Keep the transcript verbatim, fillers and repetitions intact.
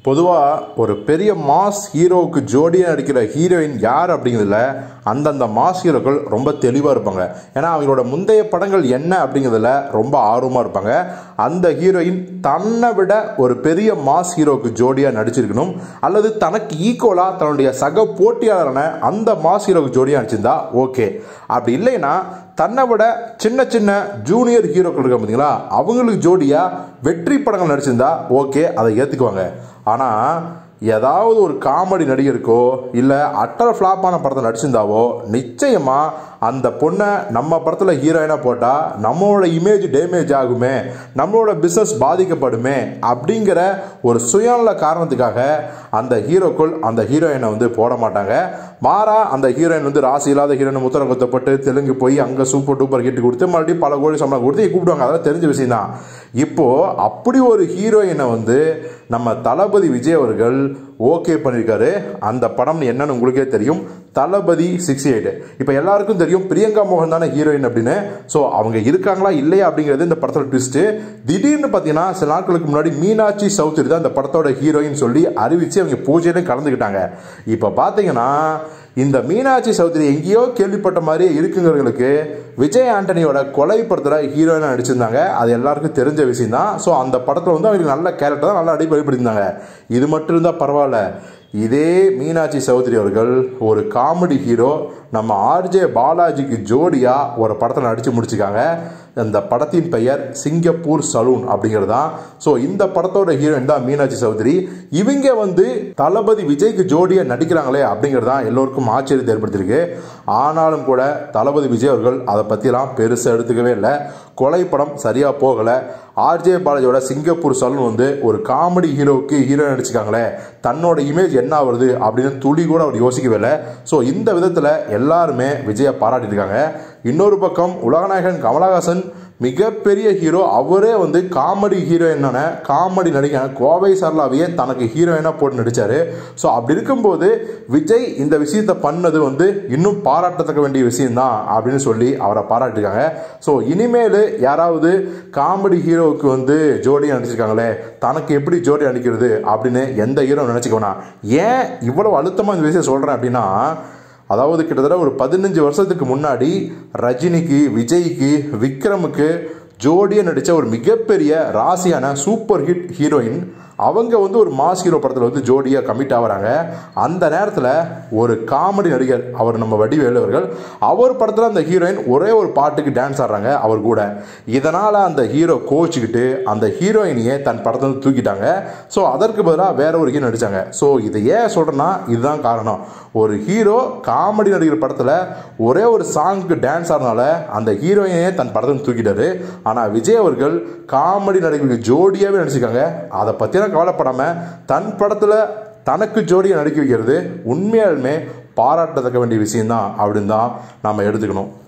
பொதுவாக ஒரு பெரிய மாஸ் ஹீரோவுக்கு ஜோடியாக நடிக்கிற ஹீரோயின் யார் அப்படிங்கிறதுல அந்தந்த மாஸ் ஹீரோக்கள் ரொம்ப தெளிவாக இருப்பாங்க. ஏன்னா அவங்களோட முந்தைய படங்கள் என்ன அப்படிங்கிறதுல ரொம்ப ஆர்வமாக இருப்பாங்க. அந்த ஹீரோயின் தன்னை விட ஒரு பெரிய மாஸ் ஹீரோவுக்கு ஜோடியாக நடிச்சிருக்கணும், அல்லது தனக்கு ஈக்குவலாக தன்னுடைய சக போட்டியாளரான அந்த மாஸ் ஹீரோவுக்கு ஜோடியாக நடிச்சிருந்தா ஓகே. அப்படி இல்லைன்னா தன்னை விட சின்ன சின்ன ஜூனியர் ஹீரோக்கள் இருக்க பார்த்தீங்களா, அவங்களுக்கு ஜோடியாக வெற்றி படங்கள் நடிச்சிருந்தா ஓகே, அதை ஏற்றுக்குவாங்க. ஆனால் ஏதாவது ஒரு காமெடி நடிகருக்கோ இல்லை அட்டர் ஃப்ளாப்பான படத்தை நடிச்சிருந்தாவோ நிச்சயமாக அந்த பொண்ணை நம்ம படத்தில் ஹீரோயினாக போட்டால் நம்மளோட இமேஜ் டேமேஜ் ஆகுமே, நம்மளோட பிஸ்னஸ் பாதிக்கப்படுமே அப்படிங்கிற ஒரு சுயநல காரணத்துக்காக அந்த ஹீரோக்கள் அந்த ஹீரோயினை வந்து போட மாட்டாங்க. மாறா அந்த ஹீரோயின் வந்து ராசி இல்லாத ஹீரோயின் முத்திர குத்தப்பட்டு தெலுங்கு போய் அங்கே சூப்பர் டூப்பர் ஹிட் கொடுத்து மறுபடியும் பல கோடி சம்பளம் கொடுத்து கூப்பிடுவாங்க. அதெல்லாம் தெரிஞ்ச விஷயம் தான். இப்போது அப்படி ஒரு ஹீரோயினை வந்து நம்ம தளபதி விஜய் அவர்கள் ஓகே பண்ணியிருக்காரு. அந்த படம் என்னன்னு உங்களுக்கே தெரியும், தளபதி சிக்ஸ்டி எயிட். இப்போ எல்லாருக்கும் தெரியும் பிரியங்கா மோகன் தானே ஹீரோயின் அப்படின்னு. ஸோ அவங்க இருக்காங்களா இல்லையா அப்படிங்கிறது இந்த படத்தோட ட்விஸ்ட்டு. திடீர்னு பார்த்தீங்கன்னா சில நாட்களுக்கு முன்னாடி மீனாட்சி சௌத்ரி தான் இந்த படத்தோட ஹீரோயின் சொல்லி அறிவித்து அவங்க பூஜையிலையும் கலந்துக்கிட்டாங்க. இப்போ பார்த்தீங்கன்னா இந்த மீனாட்சி சௌத்ரி எங்கேயோ கேள்விப்பட்ட மாதிரியே இருக்குங்கிறவங்களுக்கு விஜய் ஆண்டனியோட கொலை படத்தில் ஹீரோயினாக நடிச்சிருந்தாங்க. அது எல்லாருக்கும் தெரிஞ்ச விஷயம் தான். ஸோ அந்த படத்தில் வந்து அவங்களுக்கு நல்ல கேரக்டர் தான், நல்லா அடிப்படைப்படுத்திருந்தாங்க. இது மட்டும் இருந்தால் பரவாயில்ல, இதே மீனாட்சி சௌத்ரி அவர்கள் ஒரு காமெடி ஹீரோ நம்ம ஆர்ஜே பாலாஜிக்கு ஜோடியாக ஒரு படத்தில் நடித்து முடிச்சிருக்காங்க. அந்த படத்தின் பெயர் சிங்கப்பூர் சலூன் அப்படிங்கிறது தான். ஸோ இந்த படத்தோட ஹீரோயின் தான் மீனாட்சி சௌத்ரி. இவங்க வந்து தளபதி விஜய்க்கு ஜோடியாக நடிக்கிறாங்களே அப்படிங்கிறது தான் எல்லோருக்கும் ஆச்சரியத்தை ஏற்படுத்தியிருக்கு. ஆனாலும் கூட தளபதி விஜய் அவர்கள் அதை பற்றிலாம் பெருசாக எடுத்துக்கவே இல்லை. கொலை படம் சரியாக போகலை, ஆர்ஜே பாலாஜியோட சிங்கப்பூர் சலூன் வந்து ஒரு காமெடி ஹீரோவுக்கு ஹீரோயின் நடிச்சிருக்காங்களே, தன்னோட இமேஜ் என்ன வருது அப்படின்னு துளி கூட அவர் யோசிக்கவே இல்லை. ஸோ இந்த விதத்தில் எல்லாருமே விஜயை பாராட்டியிருக்காங்க. இன்னொரு பக்கம் உலகநாயகன் கமலஹாசன் மிகப்பெரிய ஹீரோ, அவரே வந்து காமெடி ஹீரோயினான காமெடி நடிகை கோவை சரளாவையே தனக்கு ஹீரோயினாக போட்டு நடித்தார். ஸோ அப்படி இருக்கும்போது விஜய் இந்த விஷயத்தை பண்ணது வந்து இன்னும் பாராட்டத்தக்க வேண்டிய விஷயம்தான் அப்படின்னு சொல்லி அவரை பாராட்டிருக்காங்க. ஸோ இனிமேல் யாராவது காமெடி ஹீரோவுக்கு வந்து ஜோடியாக நடிச்சிருக்காங்களே, தனக்கு எப்படி ஜோடி நடிக்கிறது அப்படின்னு எந்த ஹீரோ நினச்சிக்க வேணாம். ஏன் இவ்வளவு அழுத்தமாக இந்த விஷயம் சொல்கிறேன் அப்படின்னா, அதாவது கிட்டத்தட்ட ஒரு பதினஞ்சு வருஷத்துக்கு முன்னாடி ரஜினிக்கு, விஜய்க்கு, விக்ரமுக்கு ஜோடியாக நடித்த ஒரு மிகப்பெரிய ராசியான சூப்பர் ஹிட் ஹீரோயின் அவங்க வந்து ஒரு மாஸ் ஹீரோ படத்தில் வந்து ஜோடியாக கமிட் ஆகிறாங்க. அந்த நேரத்தில் ஒரு காமெடி நடிகர் அவர் நம்ம வடிவேலு அவர்கள், அவர் படத்தில் அந்த ஹீரோயின் ஒரே ஒரு பாட்டுக்கு டான்ஸ் ஆடுறாங்க அவர் கூட. இதனால் அந்த ஹீரோ கோச்சிக்கிட்டு அந்த ஹீரோயினையே தன் படத்தை வந்து தூக்கிட்டாங்க. ஸோ அதற்கு பதிலாக வேற ஒரு ஹீரோ நடித்தாங்க. ஸோ இதை ஏன் சொல்கிறேன்னா இதுதான் காரணம். ஒரு ஹீரோ காமெடி நடிகர் படத்தில் ஒரே ஒரு சாங்க்கு டான்ஸ் ஆடுறதுனால அந்த ஹீரோயினையே தன் படத்தை தூக்கிட்டாரு. ஆனால் விஜய் அவர்கள் காமெடி நடிகர்களுக்கு ஜோடியாகவே நடிச்சிருக்காங்க. அதை பற்றின கவலைப்படாமல் தன் படத்தில் தனக்கு ஜோடியாக நடிக்க வைக்கிறது உண்மையாலுமே பாராட்டத்தக்க வேண்டிய விஷயம்தான் அப்படின்னு தான் நாம் எடுத்துக்கணும்.